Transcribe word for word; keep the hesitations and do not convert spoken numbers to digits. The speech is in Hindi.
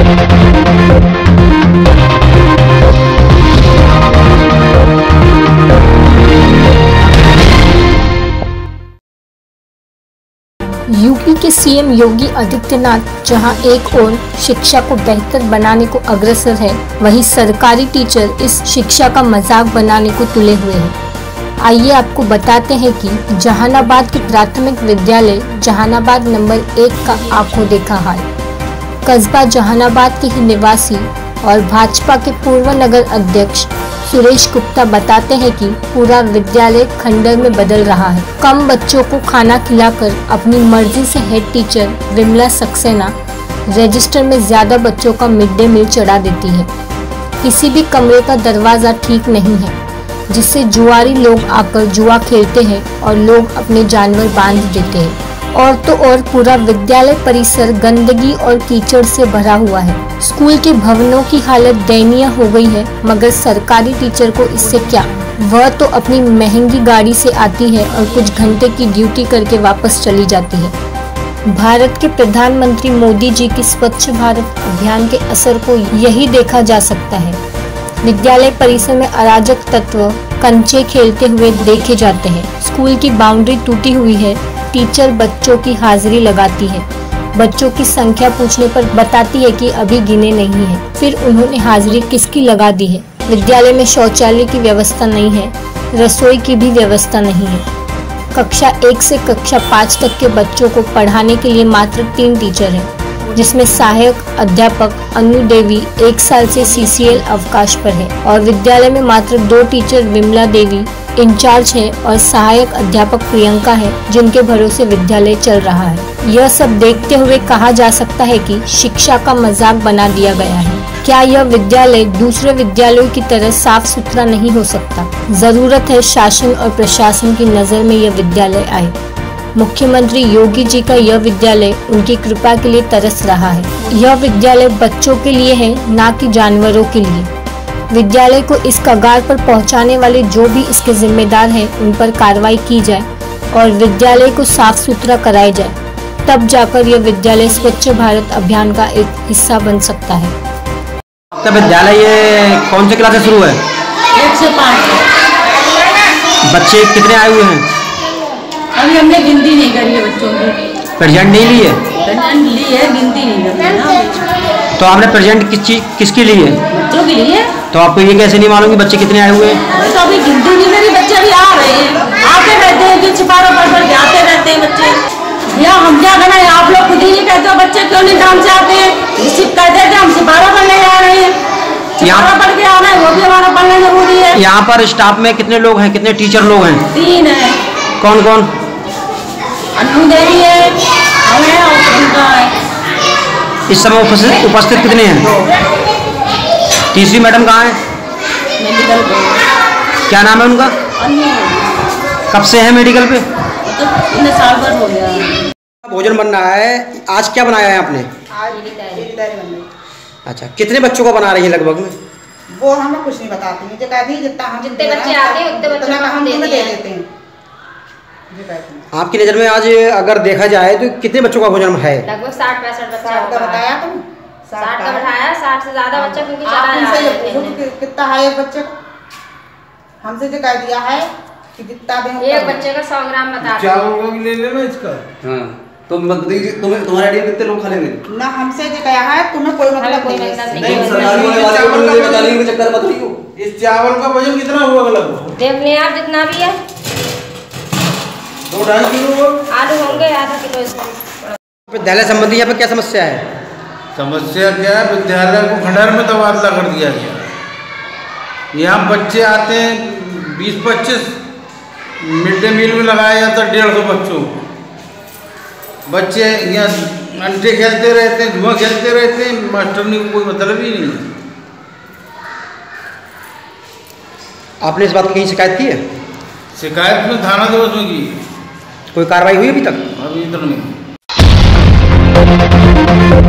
यूपी के सीएम योगी आदित्यनाथ जहां एक ओर शिक्षा को बेहतर बनाने को अग्रसर है, वहीं सरकारी टीचर इस शिक्षा का मजाक बनाने को तुले हुए हैं। आइए आपको बताते हैं कि जहानाबाद के प्राथमिक विद्यालय जहानाबाद नंबर एक का आंखों देखा हाल। कस्बा जहानाबाद के ही निवासी और भाजपा के पूर्व नगर अध्यक्ष सुरेश गुप्ता बताते हैं कि पूरा विद्यालय खंडर में बदल रहा है। कम बच्चों को खाना खिलाकर अपनी मर्जी से head teacher Vimla Saxena register में ज्यादा बच्चों का मिड डे मील चढ़ा देती है। किसी भी कमरे का दरवाजा ठीक नहीं है, जिससे जुआरी लोग आकर जुआ खेलते हैं और लोग अपने जानवर बांध देते हैं। और तो और पूरा विद्यालय परिसर गंदगी और कीचड़ से भरा हुआ है। स्कूल के भवनों की हालत दयनीय हो गई है, मगर सरकारी टीचर को इससे क्या, वह तो अपनी महंगी गाड़ी से आती है और कुछ घंटे की ड्यूटी करके वापस चली जाती है। भारत के प्रधानमंत्री मोदी जी की स्वच्छ भारत अभियान के असर को यही देखा जा सकता है। विद्यालय परिसर में अराजक तत्व कंचे खेलते हुए देखे जाते हैं। स्कूल की बाउंड्री टूटी हुई है। टीचर बच्चों की हाजिरी लगाती है, बच्चों की संख्या पूछने पर बताती है कि अभी गिने नहीं है। फिर उन्होंने हाजिरी किसकी लगा दी है। विद्यालय में शौचालय की व्यवस्था नहीं है, रसोई की भी व्यवस्था नहीं है। कक्षा एक से कक्षा पाँच तक के बच्चों को पढ़ाने के लिए मात्र तीन टीचर हैं, जिसमें सहायक अध्यापक अनु देवी एक साल से सीसीएल अवकाश पर है और विद्यालय में मात्र दो टीचर विमला देवी इंचार्ज है और सहायक अध्यापक प्रियंका है, जिनके भरोसे विद्यालय चल रहा है। यह सब देखते हुए कहा जा सकता है कि शिक्षा का मजाक बना दिया गया है। क्या यह विद्यालय दूसरे विद्यालयों की तरह साफ सुथरा नहीं हो सकता? जरूरत है शासन और प्रशासन की नजर में यह विद्यालय आए। मुख्यमंत्री योगी जी का यह विद्यालय उनकी कृपा के लिए तरस रहा है। यह विद्यालय बच्चों के लिए है, ना कि जानवरों के लिए। विद्यालय को इस कगार पर पहुंचाने वाले जो भी इसके जिम्मेदार हैं, उन पर कार्रवाई की जाए और विद्यालय को साफ सुथरा कराया जाए, तब जाकर यह विद्यालय स्वच्छ भारत अभियान का एक हिस्सा बन सकता है। तो विद्यालय ये कौन से क्लास से शुरू है? एक से पाँच। बच्चे कितने आए हुए हैं? अभी हमने गिनती नहीं करी है बच्चों की। प्रेजेंट नहीं ली है? प्रेजेंट ली है, गिनती नहीं करी है ना। तो आपने प्रेजेंट किस चीज किसके लिए? बच्चों के लिए। तो आपको ये कैसे नहीं मालूम कि बच्चे कितने आए हुए हैं? तो अभी गिनती नहीं करी, बच्चे भी आ रहे हैं, आते रहते हैं, कि छिपारो पढ़ पढ़ के आते रहते हैं बच्चे। या हम क्या करना है, आप लोग खुद ही नहीं कहते हो बच्चे क्यों नहीं काम से आते हैं। रिसीव कर देते, हम छिपारो पढ़ने जा रहे हैं, छिपारो पढ़ के आना है, वो भी हमारा पढ़ना जरूरी है। यहाँ पर स्टाफ में कितने लोग हैं, कितने टीचर लोग हैं? तीन है। कौन कौन? अनु देवी है, हमें और प्रियंका है। इस समय उपस्थित उपस्थित कितने हैं? तीसरी मैडम कहाँ है? मेडिकल पे। क्या नाम है उनका? कब से है मेडिकल पे? तो इतने साल भर हो गया। भोजन बन रहा है, आज क्या बनाया है आपने? आज बन रही। अच्छा, कितने बच्चों को बना रही है लगभग में? वो हमें कुछ नहीं बताती है, जो कहती है जितना हम जितने बच्चे आते हैं उतने बच्चों को हम दे देते हैं। आपकी नज़र में आज अगर देखा जाए तो कितने बच्चों का भोजन है? लगभग साठ पैंसठ बच्चा साठ का बताया तुम? साठ का बैठाया, साठ से ज्यादा बच्चा क्योंकि चला हमसे जा ये पूछो कि कितना है एक बच्चे को? हमसे जो कह दिया है कि जितना दें एक बच्चे का सौ ग्राम बता दो। चावल का भी ले लेना इसका। हाँ, तो तुम्हें तुम्हारे आइडिया कितने लोग खा लेंगे? ना हमसे जो कहा है तुम्हें कोई मतलब नहीं है। नहीं, सरकारी वाले चावल का बचाने के चक्कर मत रहियो। इस चावल का वजन कितना हुआ लगभग? देख ले आप जितना भी है। दो ढाई किलो आलू होंगे, आधा किलो इसमें। विद्यालय संबंधी यहाँ पे क्या समस्या है? समस्या क्या है? विद्यालय को खंडहर में तबादला कर दिया गया। यहाँ बच्चे आते हैं बीस पच्चीस, मिड डे मील में लगाया जाता है डेढ़ सौ बच्चों को। बच्चे यहाँ अंटे खेलते रहते हैं, धुआं खेलते रहते हैं, मास्टरनी को कोई मतलब ही नहीं है। आपने इस बात की कहीं शिकायत की है? शिकायत में थाना दिवस में की। कोई कार्रवाई हुई अभी तक? अभी तक नहीं।